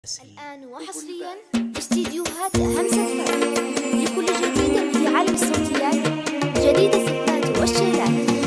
الآن وحصريا استديوهات همسة فرح لكل جديد في عالم الصوتيات، جديد الستات والشيلات.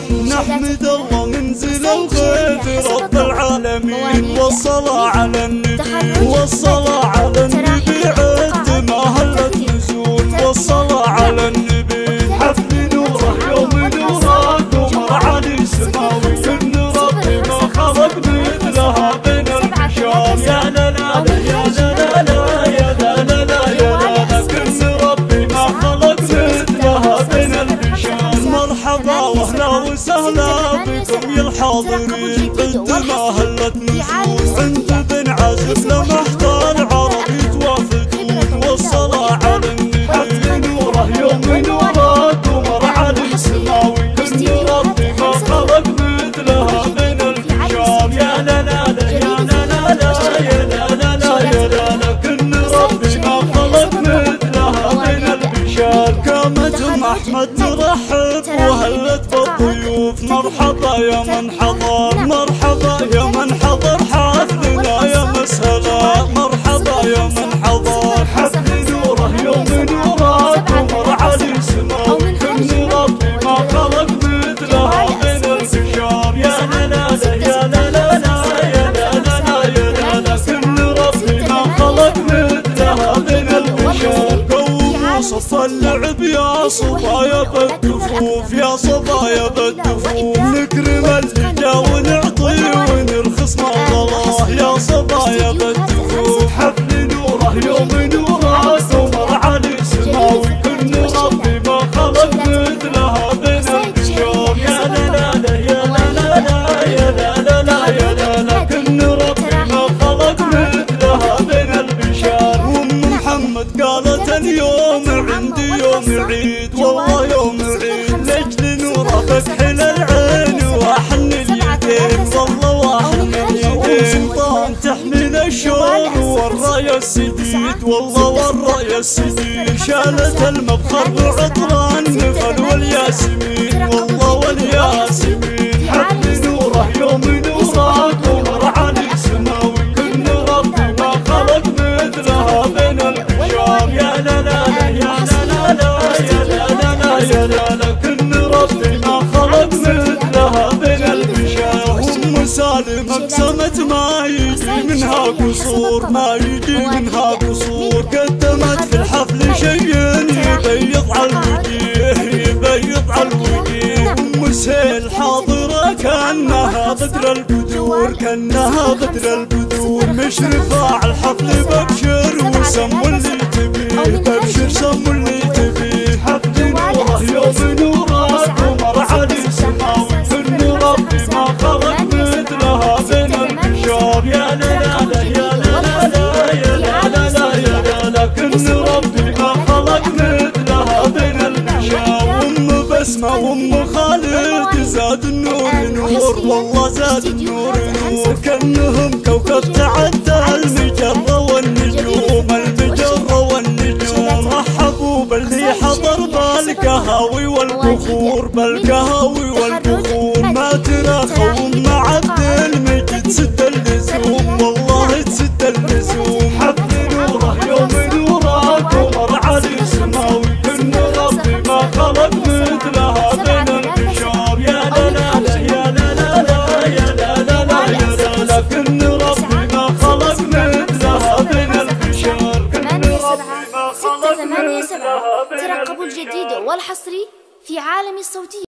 نحمد الله منزل الخير رب العالمين، والصلاة على النبي والصلاة على النبي عد ما هلت نزول، والصلاة على النبي حفل نوره يوم نوره قمر علي سماوي، كن ربي ما خلق مثلها بين البشر. يا لا لا يا لا لا يا لا لا يا لا، كن ربي ما خلق مثلها بين البشر. مرحبا واهلا وسهلا بكم يا الحاضرين، عد ما هلت نزول عند بن عازف لمحت العرب يتوافدون، والصلاة على النبي حفل نوره يوم نوره قمر علي سماوي، كن ربي ما خلق مثلها بين البشر. يا لا لا يا لا لا يا لا لا يا لا، كن ربي ما خلق مثلها بين البشر. قامت ام احمد ترحب وهلت بالضيوف، مرحبا يا من حضر مرحبا يا من حضر حفلنا يا مسهلا، مرحبا يا من حضر حفل نوره يوم نوره قمر علي سماوي، كن ربي ما خلق مثلها بين البشر. يا لا لا يا لا لا يا لا لا يا لا، كن ربي ما خلق مثلها بين البشر. قوموا صف اللعب يا صبايا بالدفوف، يا صبايا بالدفوف، نكرم اللي جا ونعطي ونرخص ما الله. يا صبايا بالدفوف حفل نوره يوم نوره قمر علي سماوي، كن ربي ما خلق مثلها بين البشر. يا لا لا يا لا لا يا لا لا يا لا، كن ربي ما خلق مثلها بين البشر. وام محمد قالت اليوم عندي يوم عيد، والله يوم عيد لاجل نوره بكحل العين واحن اليدين، والله واحن اليدين. سلطان تحمل الشوق والرايه السديد، والله والرايه السديد. شالت المبخر وعطر النخل والياسمين، والله والياسمين. حفل نوره يوم نوره قمر علي سماوي، كن ربي ما خلق مثلها بين البشر. يا لا لا يا لا لا يا لا لا يا لا، كن ربي ما خلق مثلها بين البشر. ام سالم اقسمت ما يجي منها قصور، ما يجي منها قصور. قدمت في الحفل شيء يبيض على الوجيه يبيض على الوجيه. ام سهيل حاضره كانها بدر البدور كانها بدر البدور، مشرفه على الحفل ببشر وسموا اللي تبيه ببشر سموا اللي تبيه. حفل نوره يوم نوره قمر علي سماوي، كن ربي ما خلق مثلها بين البشر. يا لا لا يا لا لا يا لا لا يا لا، كن ربي ما خلق مثلها بين البشر. وام بسمه وام خالد زاد النور نور، والله زاد النور نور. كانهم كوكب تعدى المجره والنجوم المجره والنجوم. رحبوا باللي حضر بالقهاوي والبخور بالقهاوي والبخور. ما ترى خوم مع عبد المجيد سد اللزوم، والله تسد اللزوم. حفل نوره يوم نوره قمر علي سماوي، كن ربي ما خلق مثلها بين البشر. يا لا لا يا لا لا يا لا لا يا لا، كن ربي ما خلق مثلها بين البشر. كن ربي ما خلق مثلها بين البشر. ترقبوا الجديد والحصري في عالم الصوتيات.